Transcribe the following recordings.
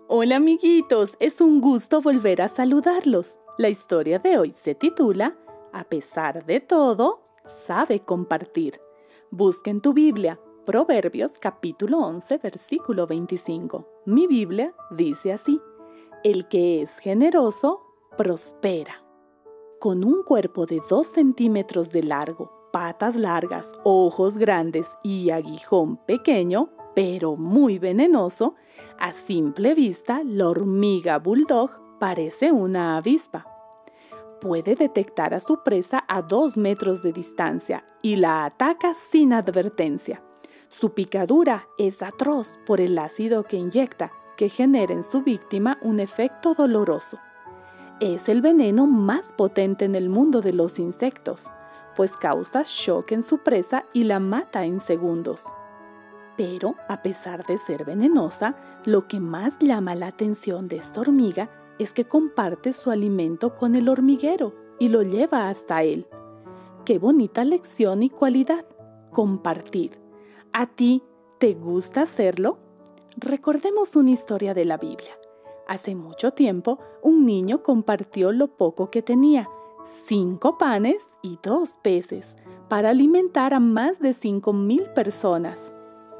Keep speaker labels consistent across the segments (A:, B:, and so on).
A: Hola amiguitos, es un gusto volver a saludarlos. La historia de hoy se titula A pesar de todo, sabe compartir. Busca en tu Biblia, Proverbios capítulo 11, versículo 25. Mi Biblia dice así: el que es generoso, prospera. Con un cuerpo de 2 centímetros de largo, patas largas, ojos grandes y aguijón pequeño, pero muy venenoso, a simple vista la hormiga bulldog parece una avispa. Puede detectar a su presa a 2 metros de distancia y la ataca sin advertencia. Su picadura es atroz por el ácido que inyecta, que genera en su víctima un efecto doloroso. Es el veneno más potente en el mundo de los insectos, pues causa shock en su presa y la mata en segundos. Pero, a pesar de ser venenosa, lo que más llama la atención de esta hormiga es que comparte su alimento con el hormiguero y lo lleva hasta él. ¡Qué bonita lección y cualidad! Compartir. ¿A ti te gusta hacerlo? Recordemos una historia de la Biblia. Hace mucho tiempo, un niño compartió lo poco que tenía, 5 panes y 2 peces, para alimentar a más de 5,000 personas.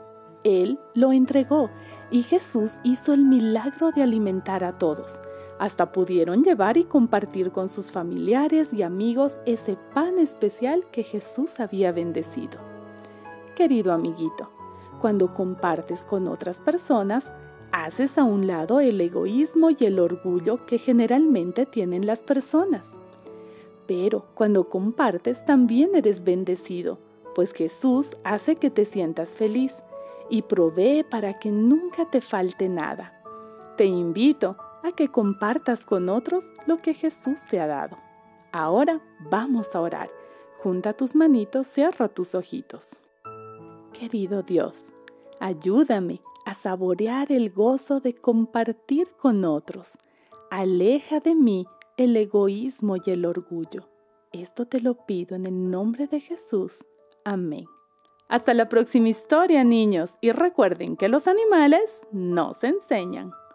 A: Él lo entregó y Jesús hizo el milagro de alimentar a todos. Hasta pudieron llevar y compartir con sus familiares y amigos ese pan especial que Jesús había bendecido. Querido amiguito, cuando compartes con otras personas, haces a un lado el egoísmo y el orgullo que generalmente tienen las personas. Pero cuando compartes también eres bendecido, pues Jesús hace que te sientas feliz y provee para que nunca te falte nada. Te invito a que compartas con otros lo que Jesús te ha dado. Ahora vamos a orar. Junta tus manitos, cierra tus ojitos. Querido Dios, ayúdame a saborear el gozo de compartir con otros. Aleja de mí el egoísmo y el orgullo. Esto te lo pido en el nombre de Jesús. Amén. Hasta la próxima historia, niños, y recuerden que los animales nos enseñan.